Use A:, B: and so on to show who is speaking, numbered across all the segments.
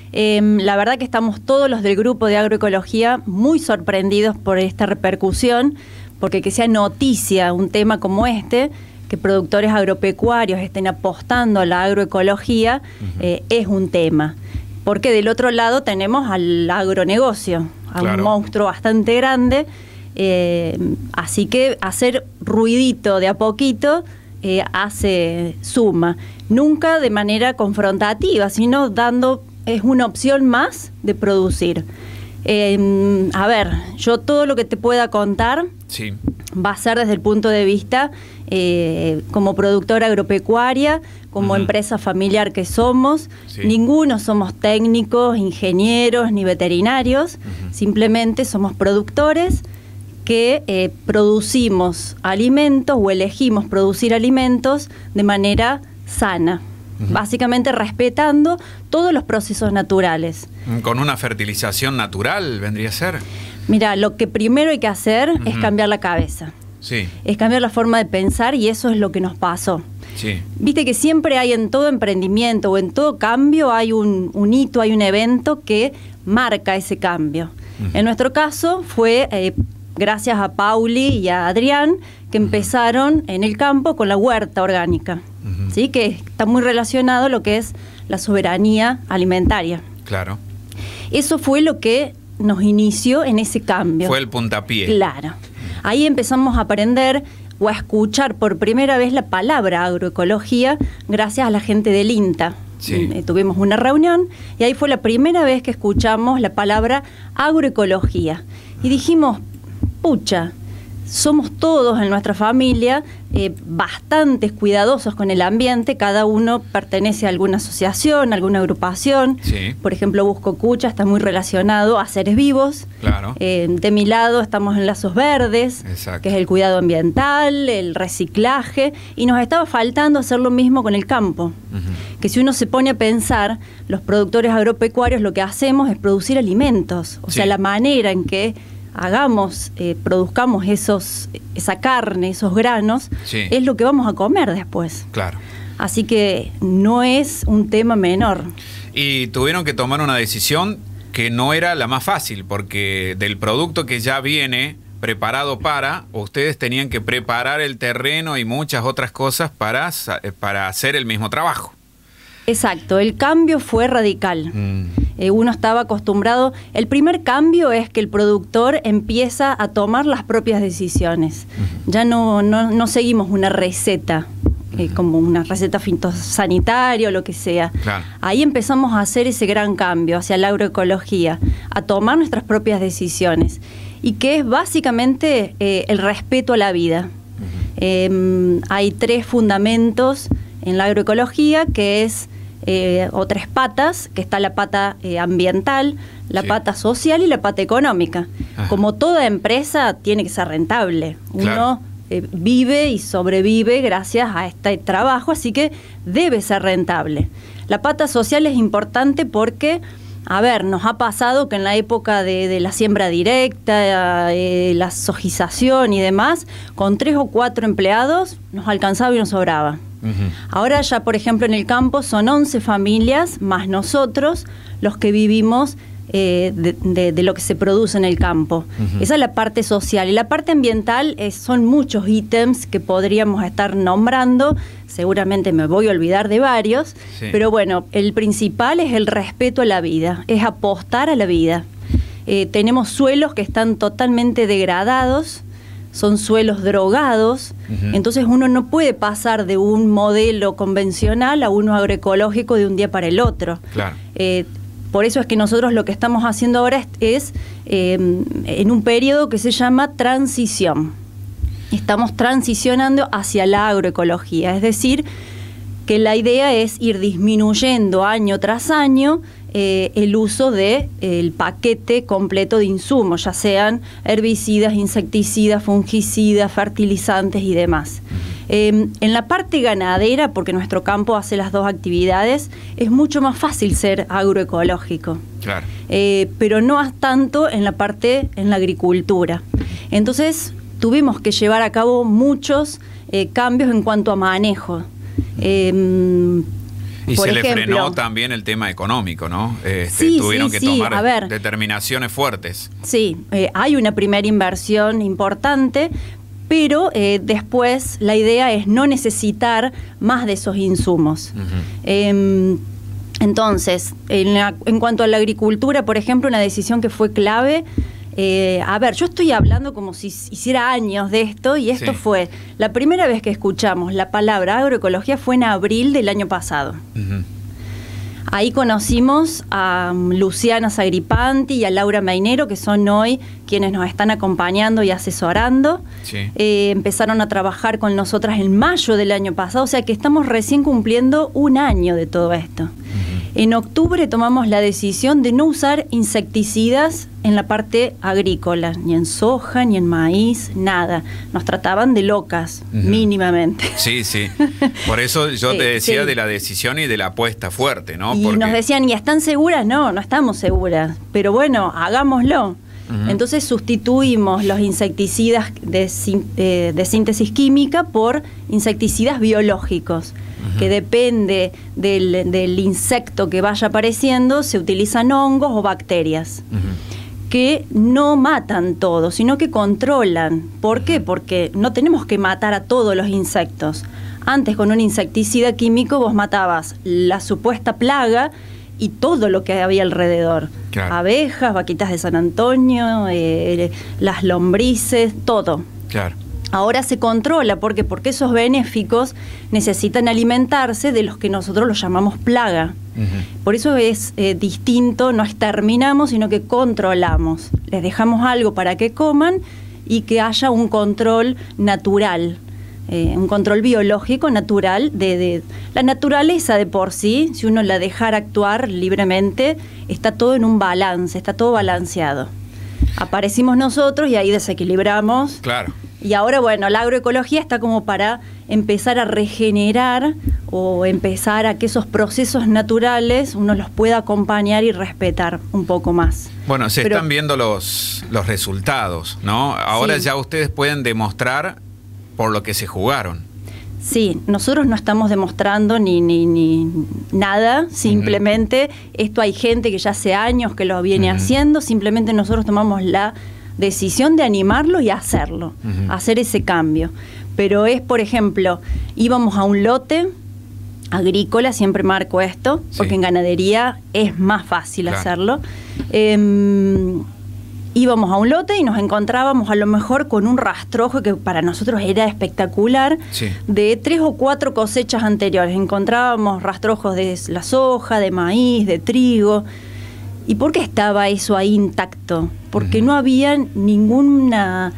A: La verdad que estamos todos los del grupo de agroecología muy sorprendidos por esta repercusión, porque que sea noticia un tema como este, que productores agropecuarios estén apostando a la agroecología, es un tema. Porque del otro lado tenemos al agronegocio, a un monstruo bastante grande, así que hacer ruidito de a poquito suma. Nunca de manera confrontativa, sino es una opción más de producir. A ver, yo todo lo que te pueda contar va a ser desde el punto de vista como productora agropecuaria, como empresa familiar que somos. Ninguno somos técnicos, ingenieros ni veterinarios, simplemente somos productores que producimos alimentos o elegimos producir alimentos de manera sana. Básicamente respetando todos los procesos naturales.
B: ¿Con una fertilización natural vendría a ser?
A: Mira, lo que primero hay que hacer es cambiar la cabeza. Es cambiar la forma de pensar, y eso es lo que nos pasó. Viste que siempre hay en todo emprendimiento o en todo cambio hay un hito, hay un evento que marca ese cambio. En nuestro caso fue gracias a Pauli y a Adrián, que empezaron en el campo con la huerta orgánica. ¿Sí? Que está muy relacionado a lo que es la soberanía alimentaria.
B: Claro.
A: Eso fue lo que nos inició en ese cambio.
B: Fue el puntapié.
A: Claro. Ahí empezamos a aprender o a escuchar por primera vez la palabra agroecología gracias a la gente del INTA. Tuvimos una reunión y ahí fue la primera vez que escuchamos la palabra agroecología. Y dijimos, pucha, somos todos en nuestra familia bastantes cuidadosos con el ambiente, cada uno pertenece a alguna asociación, a alguna agrupación. Por ejemplo, Busco Cucha está muy relacionado a seres vivos. De mi lado estamos en Lazos Verdes, que es el cuidado ambiental, el reciclaje, y nos estaba faltando hacer lo mismo con el campo. Que si uno se pone a pensar, los productores agropecuarios lo que hacemos es producir alimentos, o sea, la manera en que produzcamos esa carne, esos granos, es lo que vamos a comer después. Así que no es un tema menor.
B: Y tuvieron que tomar una decisión que no era la más fácil, porque del producto que ya viene preparado ustedes tenían que preparar el terreno y muchas otras cosas para hacer el mismo trabajo.
A: Exacto, el cambio fue radical. Uno estaba acostumbrado. El primer cambio es que el productor empieza a tomar las propias decisiones. Ya no seguimos una receta, como una receta fitosanitaria o lo que sea. Ahí empezamos a hacer ese gran cambio hacia la agroecología, a tomar nuestras propias decisiones, y que es básicamente el respeto a la vida. Hay 3 fundamentos en la agroecología, que es o 3 patas, que está la pata ambiental, la pata social y la pata económica. Como toda empresa tiene que ser rentable. Uno vive y sobrevive gracias a este trabajo, así que debe ser rentable. La pata social es importante porque, a ver, nos ha pasado que en la época de la siembra directa, la sojización y demás, con 3 o 4 empleados nos alcanzaba y nos sobraba. Ahora ya, por ejemplo, en el campo son 11 familias, más nosotros, los que vivimos de lo que se produce en el campo. Esa es la parte social. Y la parte ambiental son muchos ítems que podríamos estar nombrando. Seguramente me voy a olvidar de varios, pero bueno, el principal es el respeto a la vida, es apostar a la vida. Tenemos suelos que están totalmente degradados, son suelos drogados, entonces uno no puede pasar de un modelo convencional a uno agroecológico de un día para el otro. Por eso es que nosotros lo que estamos haciendo ahora es en un periodo que se llama transición. Estamos transicionando hacia la agroecología, es decir, que la idea es ir disminuyendo año tras año el uso del paquete completo de insumos, ya sean herbicidas, insecticidas, fungicidas, fertilizantes y demás. En la parte ganadera, porque nuestro campo hace las 2 actividades, es mucho más fácil ser agroecológico. Pero no tanto en la agricultura. Entonces tuvimos que llevar a cabo muchos cambios en cuanto a manejo.
B: Y
A: por
B: se le
A: ejemplo,
B: frenó también el tema económico, ¿no?
A: Sí,
B: tuvieron
A: sí,
B: que
A: sí.
B: tomar
A: A ver,
B: determinaciones fuertes.
A: Sí, hay una primera inversión importante, pero después la idea es no necesitar más de esos insumos. Entonces, en cuanto a la agricultura, por ejemplo, una decisión que fue clave. A ver, yo estoy hablando como si hiciera años de esto, y esto fue la primera vez que escuchamos la palabra agroecología fue en abril del año pasado. Ahí conocimos a Luciana Sagripanti y a Laura Mainero, que son hoy quienes nos están acompañando y asesorando.
B: Sí.
A: Empezaron a trabajar con nosotras en mayo del año pasado, o sea que estamos recién cumpliendo un año de todo esto. En octubre tomamos la decisión de no usar insecticidas en la parte agrícola, ni en soja, ni en maíz, nada. Nos trataban de locas, mínimamente.
B: Sí, sí. Por eso yo te decía de la decisión y de la apuesta fuerte, ¿no?
A: Y
B: porque
A: nos decían, ¿y están seguras? No, no estamos seguras. Pero bueno, hagámoslo. Entonces sustituimos los insecticidas de síntesis química por insecticidas biológicos, que depende del insecto que vaya apareciendo, se utilizan hongos o bacterias, que no matan todo, sino que controlan. ¿Por qué? Porque no tenemos que matar a todos los insectos. Antes, con un insecticida químico, vos matabas la supuesta plaga y todo lo que había alrededor. Claro. Abejas, vaquitas de San Antonio, las lombrices, todo.
B: Claro.
A: Ahora se controla, ¿por qué? Porque esos benéficos necesitan alimentarse de los que nosotros los llamamos plaga. Por eso es distinto, no exterminamos, sino que controlamos. Les dejamos algo para que coman y que haya un control natural. Un control biológico natural de la naturaleza de por sí. Si uno la dejara actuar libremente, está todo en un balance, está todo balanceado. Aparecimos nosotros y ahí desequilibramos.
B: Claro.
A: Y ahora, bueno, la agroecología está como para empezar a regenerar o empezar a que esos procesos naturales uno los pueda acompañar y respetar un poco más.
B: Bueno, están viendo los resultados, ¿no? Ahora ya ustedes pueden demostrar por lo que se jugaron.
A: Sí, nosotros no estamos demostrando ni nada, simplemente esto hay gente que ya hace años que lo viene haciendo, simplemente nosotros tomamos la decisión de animarlo y hacerlo, hacer ese cambio. Pero es, por ejemplo, íbamos a un lote agrícola, siempre marco esto, porque en ganadería es más fácil hacerlo. Íbamos a un lote y nos encontrábamos a lo mejor con un rastrojo que para nosotros era espectacular, de 3 o 4 cosechas anteriores. Encontrábamos rastrojos de la soja, de maíz, de trigo. ¿Y por qué estaba eso ahí intacto? Porque no había ningún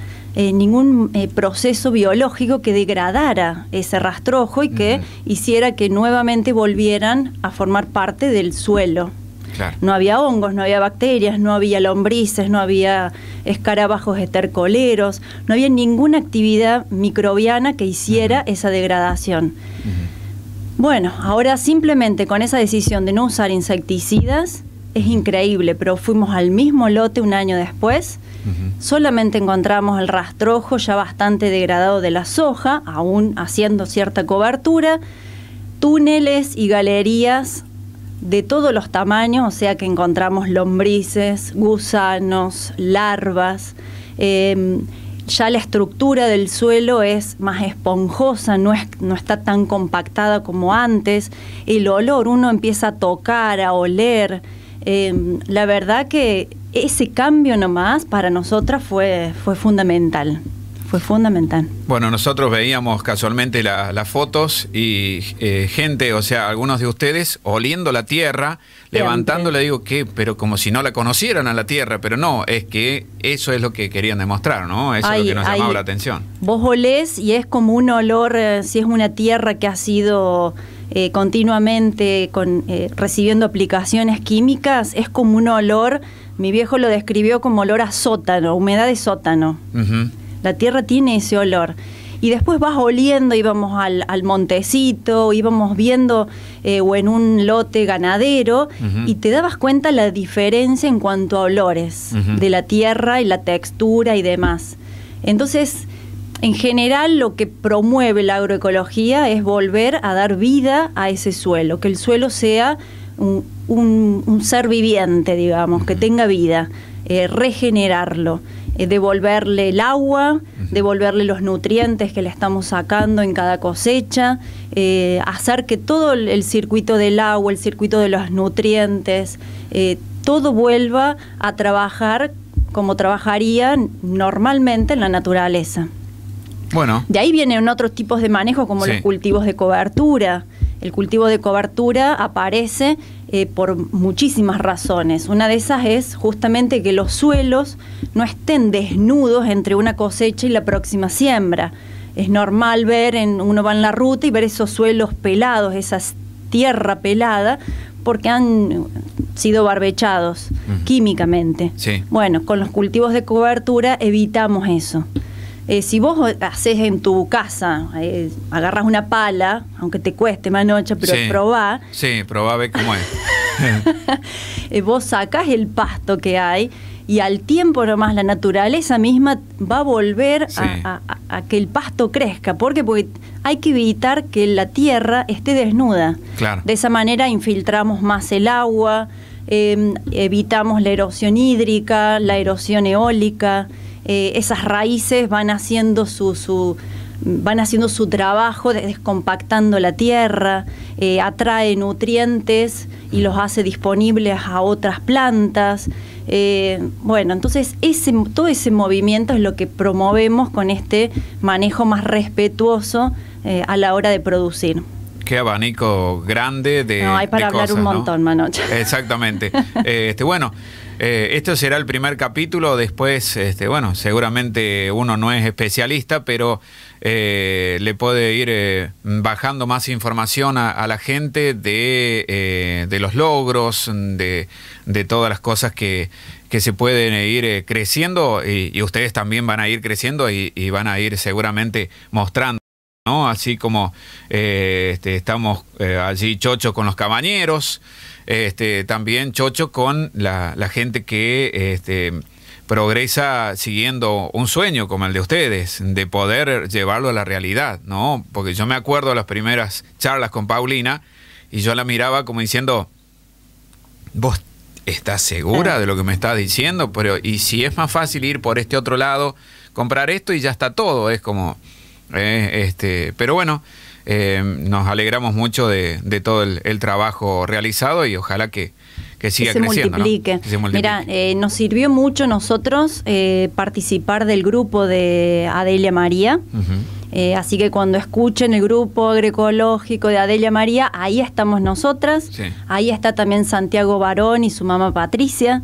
A: proceso biológico que degradara ese rastrojo y que hiciera que nuevamente volvieran a formar parte del suelo. Claro. No había hongos, no había bacterias, no había lombrices, no había escarabajos estercoleros, no había ninguna actividad microbiana que hiciera esa degradación. Bueno, ahora simplemente con esa decisión de no usar insecticidas, es increíble, pero fuimos al mismo lote un año después, solamente encontramos el rastrojo ya bastante degradado de la soja, aún haciendo cierta cobertura, túneles y galerías de todos los tamaños, o sea que encontramos lombrices, gusanos, larvas. Ya la estructura del suelo es más esponjosa, no está tan compactada como antes. El olor, uno empieza a tocar, a oler. La verdad que ese cambio nomás para nosotras fue fundamental. Fue fundamental.
B: Bueno, nosotros veíamos casualmente las fotos y gente, o sea, algunos de ustedes oliendo la tierra, levantándola, digo, ¿qué? Pero como si no la conocieran a la tierra, pero no, es que eso es lo que querían demostrar, ¿no? Eso es lo que nos llamaba la atención.
A: Vos olés y es como un olor, si es una tierra que ha sido continuamente recibiendo aplicaciones químicas, es como un olor, mi viejo lo describió como olor a sótano, humedad de sótano. La tierra tiene ese olor. Y después vas oliendo, íbamos al montecito, íbamos viendo o en un lote ganadero, y te dabas cuenta la diferencia en cuanto a olores de la tierra y la textura y demás. Entonces, En general, lo que promueve la agroecología es volver a dar vida a ese suelo, que el suelo sea un ser viviente, digamos, que tenga vida, regenerarlo, devolverle el agua, devolverle los nutrientes que le estamos sacando en cada cosecha, hacer que todo el circuito del agua, el circuito de los nutrientes, todo vuelva a trabajar como trabajaría normalmente en la naturaleza.
B: Bueno.
A: De ahí vienen otros tipos de manejo como los cultivos de cobertura. El cultivo de cobertura aparece por muchísimas razones. Una de esas es justamente que los suelos no estén desnudos entre una cosecha y la próxima siembra. Es normal ver, uno va en la ruta y ver esos suelos pelados, esa tierra pelada, porque han sido barbechados químicamente.
B: Sí.
A: Bueno, con los cultivos de cobertura evitamos eso. Si vos haces en tu casa, agarras una pala, aunque te cueste, Manocha, pero probá.
B: Sí, probá, ve cómo es.
A: Vos sacás el pasto que hay y al tiempo nomás la naturaleza misma va a volver a que el pasto crezca. ¿Por qué? Porque hay que evitar que la tierra esté desnuda.
B: Claro.
A: De esa manera infiltramos más el agua, evitamos la erosión hídrica, la erosión eólica. Esas raíces van haciendo su trabajo descompactando la tierra, atrae nutrientes y los hace disponibles a otras plantas. Bueno, entonces todo ese movimiento es lo que promovemos con este manejo más respetuoso a la hora de producir.
B: Qué abanico grande de
A: No, hay para hablar
B: cosas,
A: un montón, ¿no? Manocha.
B: Exactamente. Bueno, esto será el primer capítulo. Después, bueno, seguramente uno no es especialista, pero le puede ir bajando más información a la gente de los logros, de todas las cosas que se pueden ir creciendo y ustedes también van a ir creciendo y van a ir seguramente mostrando, ¿no? Así como estamos allí Chocho con los cabañeros, también Chocho con la gente que progresa siguiendo un sueño como el de ustedes, de poder llevarlo a la realidad, ¿no? Porque yo me acuerdo de las primeras charlas con Paulina y yo la miraba como diciendo, ¿vos estás segura de lo que me estás diciendo? Pero y si es más fácil ir por este otro lado, comprar esto y ya está todo, es como... pero bueno, nos alegramos mucho de todo el trabajo realizado y ojalá que siga creciendo,
A: multiplique.
B: ¿no? Que se multiplique.
A: Mira, nos sirvió mucho nosotros participar del grupo de Adelia María. Así que cuando escuchen el grupo agroecológico de Adelia María, ahí estamos nosotras.
B: Sí.
A: Ahí está también Santiago Barón y su mamá Patricia.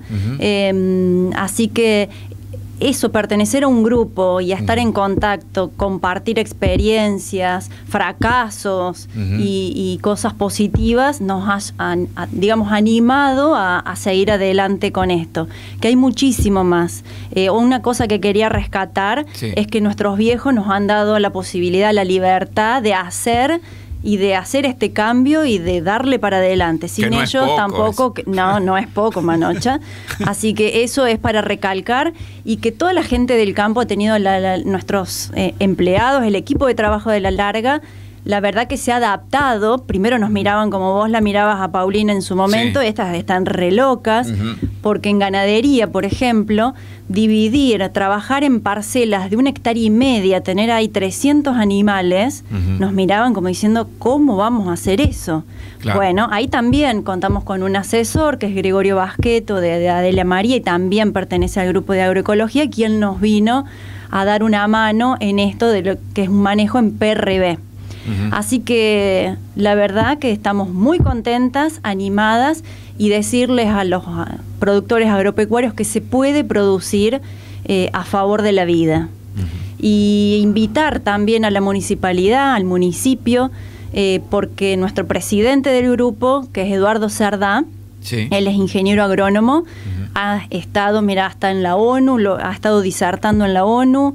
A: Así que eso, pertenecer a un grupo y a estar en contacto, compartir experiencias, fracasos y cosas positivas, nos ha, digamos, animado a seguir adelante con esto. Que hay muchísimo más. Una cosa que quería rescatar es que nuestros viejos nos han dado la posibilidad, la libertad de hacer este cambio y de darle para adelante. Sin
B: no
A: ellos tampoco, no es poco, Manocha. Así que eso es para recalcar y que toda la gente del campo ha tenido nuestros empleados, el equipo de trabajo de La Larga, la verdad que se ha adaptado. Primero nos miraban como vos la mirabas a Paulina en su momento, estas están re locas, porque en ganadería, por ejemplo, trabajar en parcelas de 1,5 hectáreas, tener ahí 300 animales, nos miraban como diciendo, ¿cómo vamos a hacer eso? Claro. Bueno, ahí también contamos con un asesor, que es Gregorio Basqueto, de Adelia María, y también pertenece al grupo de agroecología, quien nos vino a dar una mano en esto de lo que es un manejo en PRB. Así que la verdad que estamos muy contentas, animadas, y decirles a los productores agropecuarios que se puede producir a favor de la vida. Y invitar también a la municipalidad, al municipio, porque nuestro presidente del grupo, que es Eduardo Cerdá, él es ingeniero agrónomo, ha estado, hasta en la ONU, ha estado disertando en la ONU.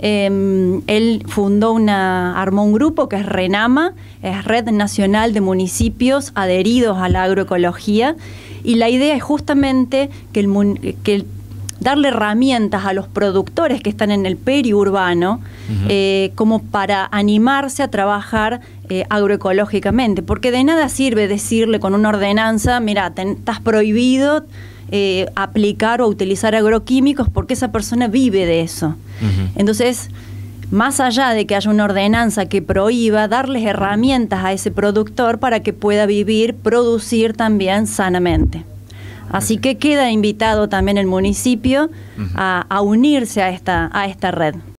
A: Él armó un grupo que es RENAMA, es Red Nacional de Municipios Adheridos a la Agroecología, y la idea es justamente que darle herramientas a los productores que están en el periurbano, como para animarse a trabajar agroecológicamente, porque de nada sirve decirle con una ordenanza, mira, estás prohibido aplicar o utilizar agroquímicos, porque esa persona vive de eso. Entonces, más allá de que haya una ordenanza que prohíba, darles herramientas a ese productor para que pueda vivir, producir también sanamente. Así que queda invitado también el municipio a unirse a esta red.